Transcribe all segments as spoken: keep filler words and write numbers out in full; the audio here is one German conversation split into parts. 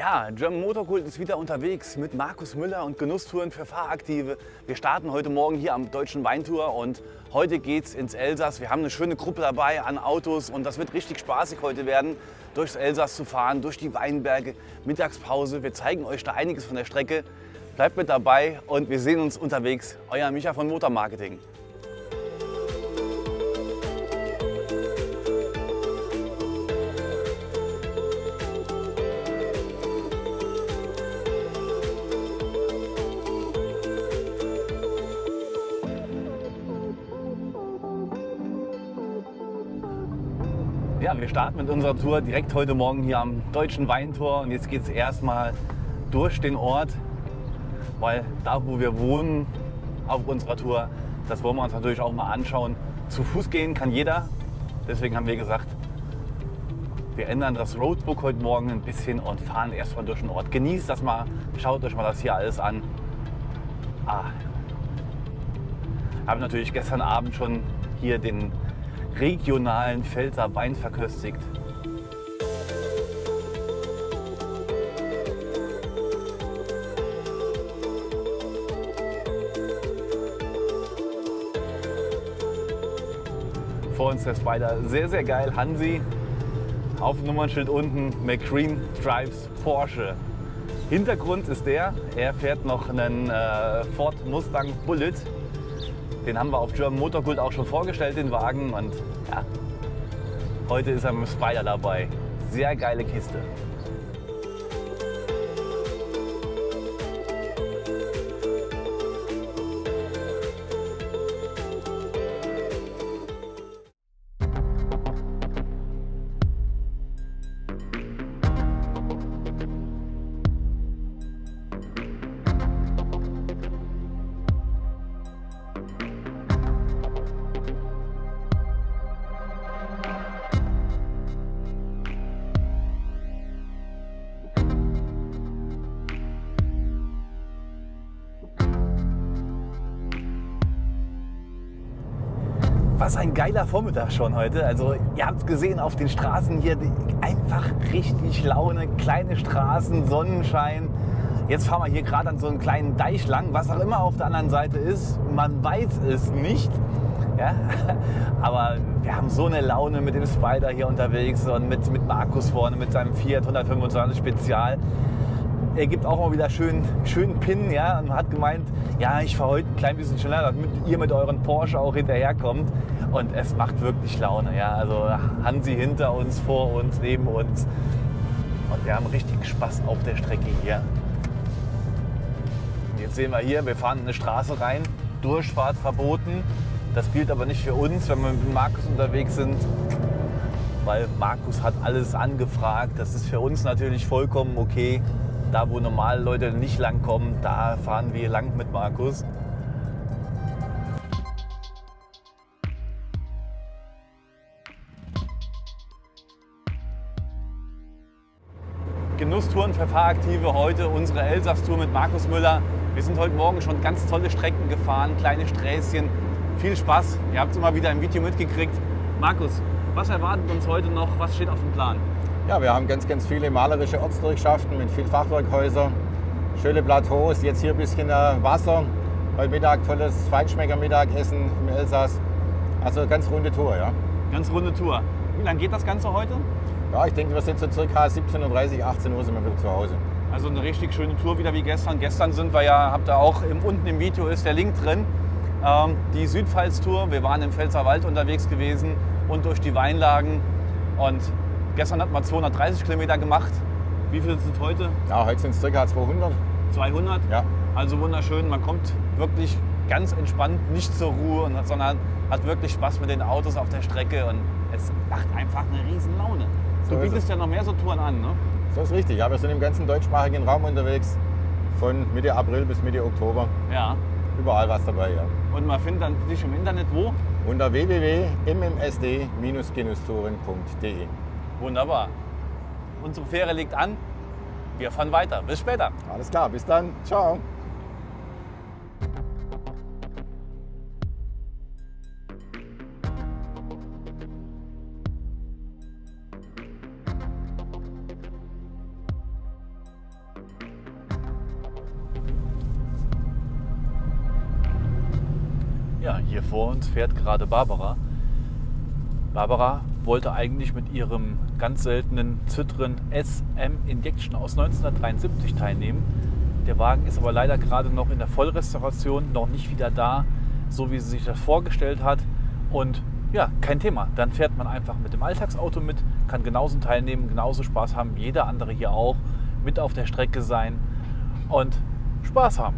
Ja, German Motor Cult ist wieder unterwegs mit Markus Müller und Genusstouren für Fahraktive. Wir starten heute Morgen hier am Deutschen Weintour und heute geht's ins Elsass. Wir haben eine schöne Gruppe dabei an Autos und das wird richtig spaßig heute werden, durchs Elsass zu fahren, durch die Weinberge, Mittagspause. Wir zeigen euch da einiges von der Strecke. Bleibt mit dabei und wir sehen uns unterwegs. Euer Micha von Motor Marketing. Ja, wir starten mit unserer Tour direkt heute Morgen hier am Deutschen Weintor und jetzt geht es erstmal durch den Ort, weil da, wo wir wohnen auf unserer Tour, das wollen wir uns natürlich auch mal anschauen. Zu Fuß gehen kann jeder, deswegen haben wir gesagt, wir ändern das Roadbook heute Morgen ein bisschen und fahren erstmal durch den Ort. Genießt das mal, schaut euch mal das hier alles an. Ah. Ich habe natürlich gestern Abend schon hier den regionalen Pfälzer Wein verköstigt. Vor uns der Spider, sehr sehr geil, Hansi. Auf dem Nummernschild unten, McQueen drives Porsche. Hintergrund ist der, er fährt noch einen äh, Ford Mustang Bullitt. Den haben wir auf German Motor Cult auch schon vorgestellt, den Wagen. Und ja, heute ist er mit dem Spider dabei. Sehr geile Kiste. Was ein geiler Vormittag schon heute. Also ihr habt es gesehen auf den Straßen hier, einfach richtig Laune, kleine Straßen, Sonnenschein. Jetzt fahren wir hier gerade an so einem kleinen Deich lang, was auch immer auf der anderen Seite ist. Man weiß es nicht. Ja? Aber wir haben so eine Laune mit dem Spider hier unterwegs und mit, mit Markus vorne, mit seinem Fiat hundertfünfundzwanzig Spezial. Er gibt auch mal wieder schön, schön Pin, ja, und hat gemeint, ja, ich fahre heute ein klein bisschen schneller, damit ihr mit euren Porsche auch hinterherkommt. Und es macht wirklich Laune, ja. Also Hansi hinter uns, vor uns, neben uns. Und wir haben richtig Spaß auf der Strecke hier. Und jetzt sehen wir hier, wir fahren in eine Straße rein, Durchfahrt verboten. Das gilt aber nicht für uns, wenn wir mit Markus unterwegs sind, weil Markus hat alles angefragt. Das ist für uns natürlich vollkommen okay. Da, wo normale Leute nicht lang kommen, da fahren wir lang mit Markus. Genusstouren für Fahraktive, heute unsere Elsass-Tour mit Markus Müller. Wir sind heute Morgen schon ganz tolle Strecken gefahren, kleine Sträßchen. Viel Spaß, ihr habt es immer wieder im Video mitgekriegt. Markus, was erwartet uns heute noch? Was steht auf dem Plan? Ja, wir haben ganz, ganz viele malerische Ortsdurchschaften mit viel Fachwerkhäusern, schöne Plateaus, jetzt hier ein bisschen Wasser. Heute Mittag tolles Feinschmecker-Mittagessen im Elsass. Also ganz runde Tour, ja. Ganz runde Tour. Wie lange geht das Ganze heute? Ja, ich denke, wir sind so circa siebzehn Uhr dreißig, achtzehn Uhr sind wir wieder zu Hause. Also eine richtig schöne Tour wieder wie gestern. Gestern sind wir ja, habt ihr auch im, unten im Video ist der Link drin, ähm, die Südpfalz-Tour. Wir waren im Pfälzerwald unterwegs gewesen und durch die Weinlagen. Und gestern hat man zweihundertdreißig Kilometer gemacht. Wie viele sind heute? Ja, heute sind es ca. zweihundert. zweihundert? Ja. Also wunderschön. Man kommt wirklich ganz entspannt, nicht zur Ruhe, sondern hat wirklich Spaß mit den Autos auf der Strecke. Und es macht einfach eine riesen Laune. Du So bietest ja noch mehr so Touren an, ne? So ist richtig. Ja, wir sind im ganzen deutschsprachigen Raum unterwegs. Von Mitte April bis Mitte Oktober. Ja. Überall was dabei, ja. Und man findet dann dich im Internet wo? Unter w w w punkt m m s d Bindestrich genusstouren punkt d e. Wunderbar. Unsere Fähre liegt an. Wir fahren weiter. Bis später. Alles klar, bis dann. Ciao. Ja, hier vor uns fährt gerade Barbara. Barbara wollte eigentlich mit ihrem ganz seltenen Citroën S M Injection aus neunzehnhundertdreiundsiebzig teilnehmen. Der Wagen ist aber leider gerade noch in der Vollrestauration, noch nicht wieder da, so wie sie sich das vorgestellt hat. Und ja, kein Thema. Dann fährt man einfach mit dem Alltagsauto mit, kann genauso teilnehmen, genauso Spaß haben, jeder andere hier auch, mit auf der Strecke sein und Spaß haben.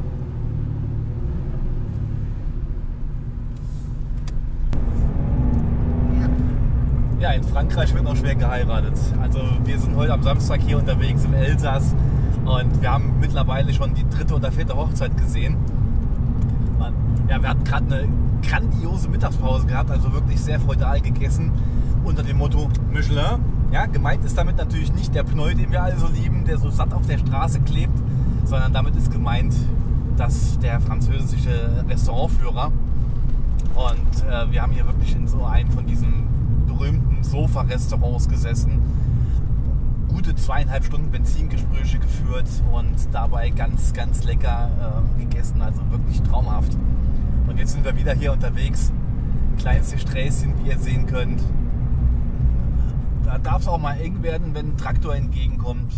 Ja, in Frankreich wird noch schwer geheiratet. Also wir sind heute am Samstag hier unterwegs im Elsass und wir haben mittlerweile schon die dritte oder vierte Hochzeit gesehen. Ja, wir hatten gerade eine grandiose Mittagspause gehabt, also wirklich sehr feudal gegessen unter dem Motto Michelin. Ja, gemeint ist damit natürlich nicht der Pneu, den wir alle so lieben, der so satt auf der Straße klebt, sondern damit ist gemeint, dass der französische Restaurantführer. Und äh, wir haben hier wirklich in so einem von diesen berühmten Sofa-Restaurants gesessen, gute zweieinhalb Stunden Benzingespräche geführt und dabei ganz, ganz lecker äh, gegessen, also wirklich traumhaft. Und jetzt sind wir wieder hier unterwegs, kleinste Sträßchen, wie ihr sehen könnt. Da darf es auch mal eng werden, wenn ein Traktor entgegenkommt.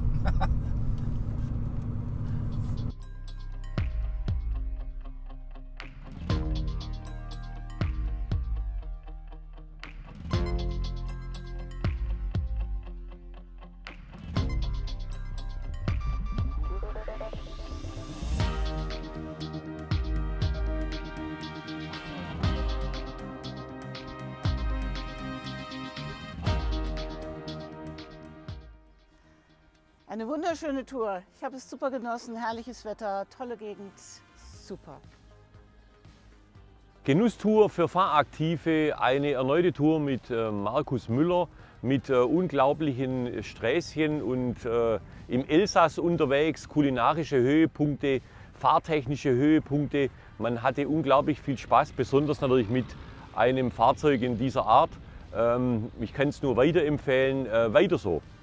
Eine wunderschöne Tour. Ich habe es super genossen, herrliches Wetter, tolle Gegend, super. Genusstour für Fahraktive, eine erneute Tour mit äh, Markus Müller, mit äh, unglaublichen Sträßchen und äh, im Elsass unterwegs, kulinarische Höhepunkte, fahrtechnische Höhepunkte. Man hatte unglaublich viel Spaß, besonders natürlich mit einem Fahrzeug in dieser Art. Ähm, ich kann es nur weiterempfehlen, äh, weiter so.